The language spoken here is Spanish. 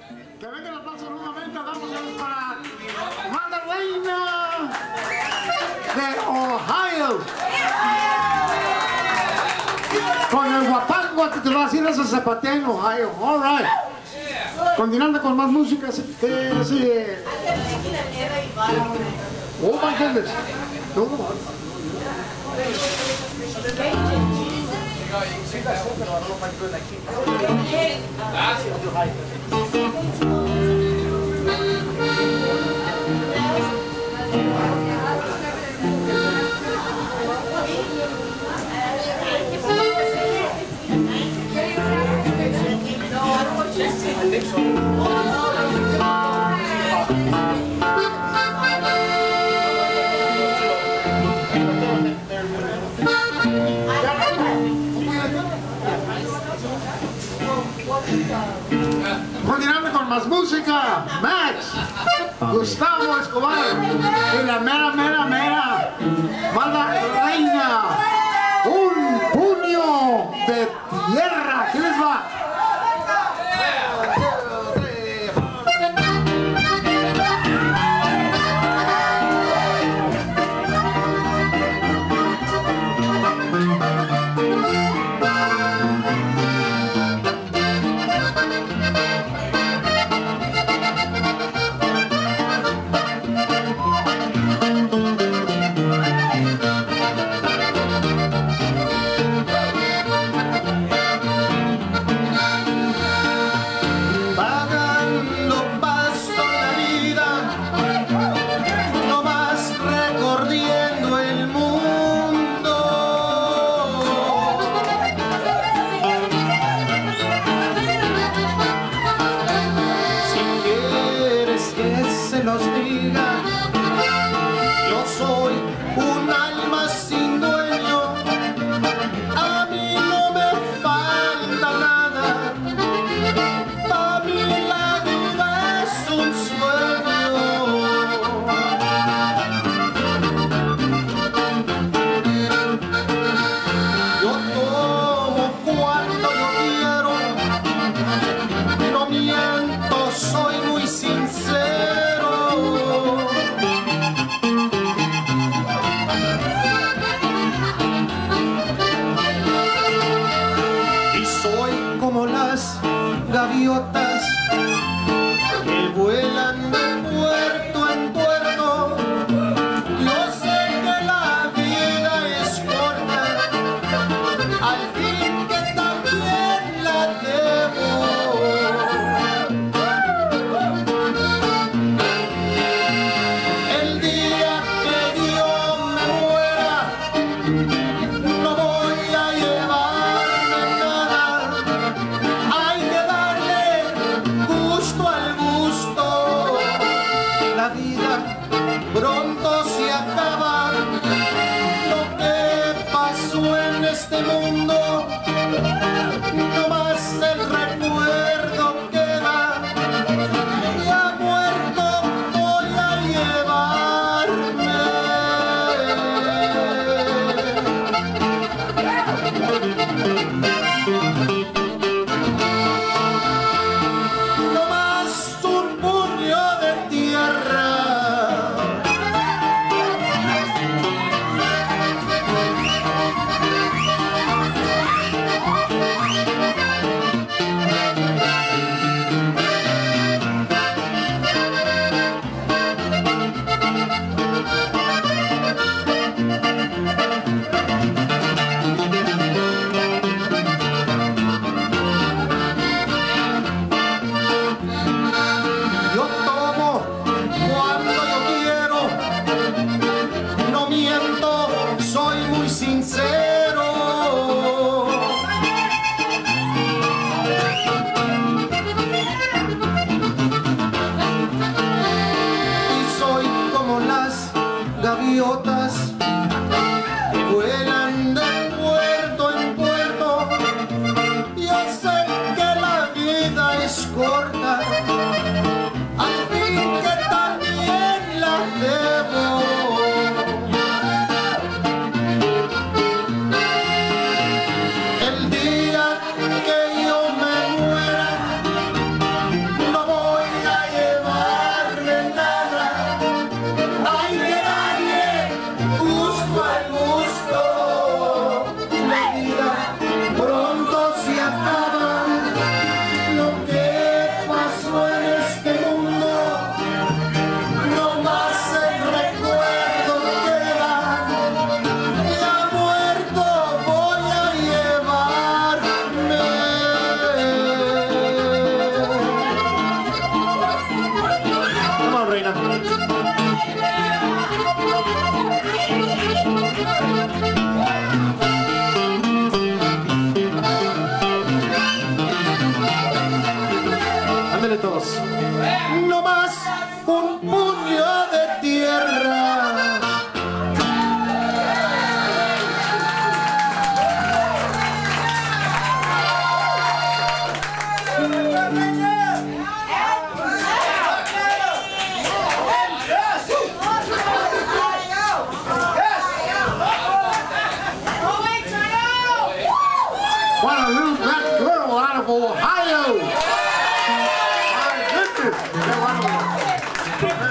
Que venga el aplauso nuevamente, damos para Madalena de Ohio. Con el guapango titulado así de ese zapatea en Ohio. All right. Continuando con más música, que sigue. Oh my goodness. Continuando con más música, Max, Gustavo Escobar y la mera Madalena, un puño de tierra. ¿Qué les va? Gaviotas que vuelan de puerto en puerto. Yo sé que la vida es corta, al fin que también la debo. El día que yo me muera, no voy a llevarme nada. Hay que darle gusto al gusto. La vida pronto se acaba. Lo que pasó en este mundo, no más el recuerdo queda. Ya muerto voy a llevarme. No más un puño de tierra. Yo tomo cuando yo quiero, no miento, soy muy sincero. Y soy como las gaviotas que vuelan de puerto en puerto. Yo sé que la vida es corta, al fin que también la debo. El día que yo me muera, no voy Ándale todos. No más un puño de tierra. What a little black girl out of Ohio! My goodness!